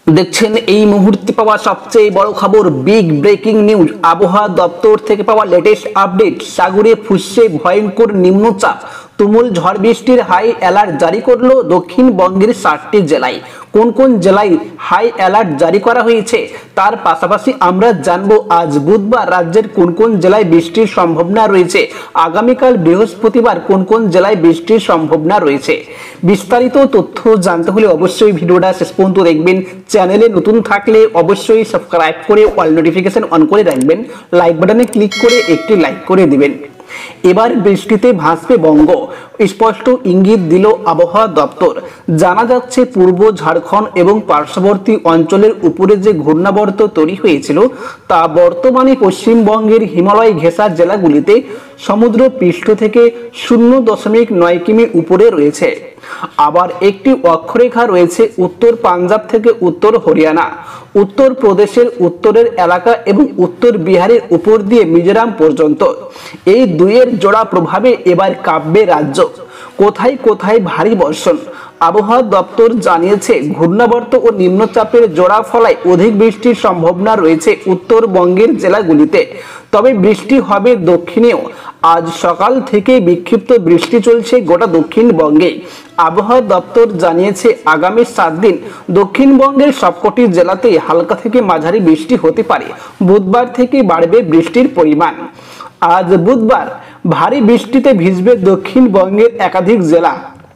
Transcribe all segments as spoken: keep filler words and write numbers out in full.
দেখছেন এই মুহূর্তে পাওয়া সবচেয়ে বড় খবর, বিগ ব্রেকিং নিউজ। আবহাওয়া দপ্তর থেকে পাওয়া লেটেস্ট আপডেট। সাগরে ফুঁসছে ভয়ঙ্কর নিম্নচাপ, তুমুল ঝড় বৃষ্টির হাই অ্যালার্ট জারি করলো দক্ষিণবঙ্গের ষাটটি জেলায়। কোন কোন জেলায় হাই অ্যালার্ট জারি করা হয়েছে তার পাশাপাশি আমরা জানবো আজ বুধবার রাজ্যের কোন কোন জেলায় বৃষ্টির সম্ভাবনা রয়েছে, আগামীকাল বৃহস্পতিবার কোন কোন জেলায় বৃষ্টির সম্ভাবনা রয়েছে। বিস্তারিত তথ্য জানতে হলে অবশ্যই ভিডিওটা শেষ পর্যন্ত দেখবেন। চ্যানেলে নতুন থাকলে অবশ্যই সাবস্ক্রাইব করে অল নোটিফিকেশন অন করে রাখবেন। লাইক বাটনে ক্লিক করে একটি লাইক করে দিবেন। এবার বৃষ্টিতে ভাসবে বঙ্গ, স্পষ্ট ইঙ্গিত দিল আবহাওয়া দপ্তর। জানা যাচ্ছে পূর্ব ঝাড়খণ্ড এবং পার্শ্ববর্তী অঞ্চলের উপরে যে ঘূর্ণাবর্ত তৈরি হয়েছিল তা বর্তমানে পশ্চিমবঙ্গের হিমালয় ঘেঁষা জেলাগুলিতে সমুদ্র পৃষ্ঠ থেকে শূন্য দশমিক নয় কিমি উপরে রয়েছে। আবার একটি অক্ষরেখা রয়েছে উত্তর পাঞ্জাব থেকে উত্তর হরিয়ানা, উত্তর প্রদেশের উত্তরের এলাকা এবং উত্তর বিহারের উপর দিয়ে মিজোরাম পর্যন্ত। এই দুইয়ের জোড়া প্রভাবে এবার কাঁপবে রাজ্য। কোথায় কোথায় ভারী বর্ষণ। আবহাওয়া দপ্তর জানিয়েছে ঘূর্ণাবর্ত ও নিম্নচাপের জোড়া ফলায় অধিক বৃষ্টির সম্ভাবনা রয়েছে উত্তরবঙ্গের জেলাগুলিতে। তবে বৃষ্টি হবে দক্ষিণেও। আজ সকাল থেকে বিক্ষিপ্ত বৃষ্টি চলছে গোটা দক্ষিণবঙ্গে। আবহাওয়া দপ্তর জানিয়েছে আগামী সাত দিন দক্ষিণবঙ্গের সবকটি জেলাতেই হালকা থেকে মাঝারি বৃষ্টি হতে পারে। বুধবার থেকে বাড়বে বৃষ্টির পরিমাণ। আজ বুধবার ভারী বৃষ্টিতে ভিজবে দক্ষিণবঙ্গের একাধিক জেলা।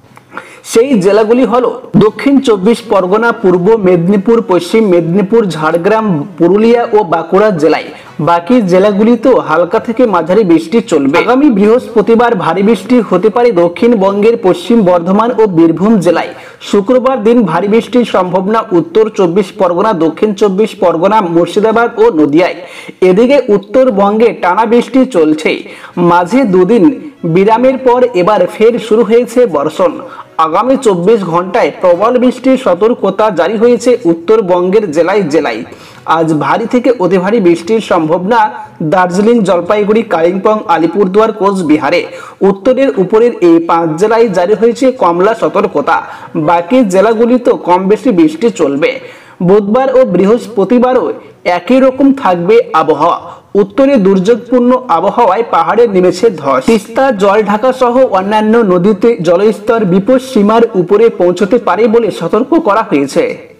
সেই জেলাগুলি হলো দক্ষিণ চব্বিশ পরগনা, পূর্ব মেদিনীপুর, পশ্চিম মেদিনীপুর, ঝাড়গ্রাম, পুরুলিয়া ও বাঁকুড়া জেলায়। বাকি জেলাগুলিতেও হালকা থেকে মাঝারি বৃষ্টি চলবে। আগামী বৃহস্পতিবার ভারী বৃষ্টি হতে পারে দক্ষিণবঙ্গের পশ্চিম বর্ধমান ও বীরভূম জেলায়। শুক্রবার দিন ভারী বৃষ্টির সম্ভাবনা উত্তর চব্বিশ পরগনা, দক্ষিণ চব্বিশ পরগনা, মুর্শিদাবাদ ও নদিয়ায়। এদিকে উত্তরবঙ্গে টানা বৃষ্টি চলছে। মাঝে দুদিন বিরামের পর এবার ফের শুরু হয়েছে বর্ষণ। আগামী চব্বিশ ঘন্টায় প্রবল বৃষ্টির সতর্কতা জারি হয়েছে উত্তরবঙ্গের জেলায় জেলায়। আজ ভারী থেকে অতি ভারী বৃষ্টির সম্ভাবনা দার্জিলিং, জলপাইগুড়ি, কালিম্পং, আলিপুরদুয়ার, কোচবিহারে। উত্তরের উপরের এই পাঁচ জেলায় জারি হয়েছে কমলা সতর্কতা। বাকি জেলাগুলিতেও কম বেশি বৃষ্টি চলবে। বুধবার ও বৃহস্পতিবারও একই রকম থাকবে আবহাওয়া। উত্তরে দুর্যোগপূর্ণ আবহাওয়ায় পাহাড়ে নেমেছে ধস। তিস্তা, জলঢাকা সহ অন্যান্য নদীতে জলস্তর বিপদ সীমার উপরে পৌঁছতে পারে বলে সতর্ক করা হয়েছে।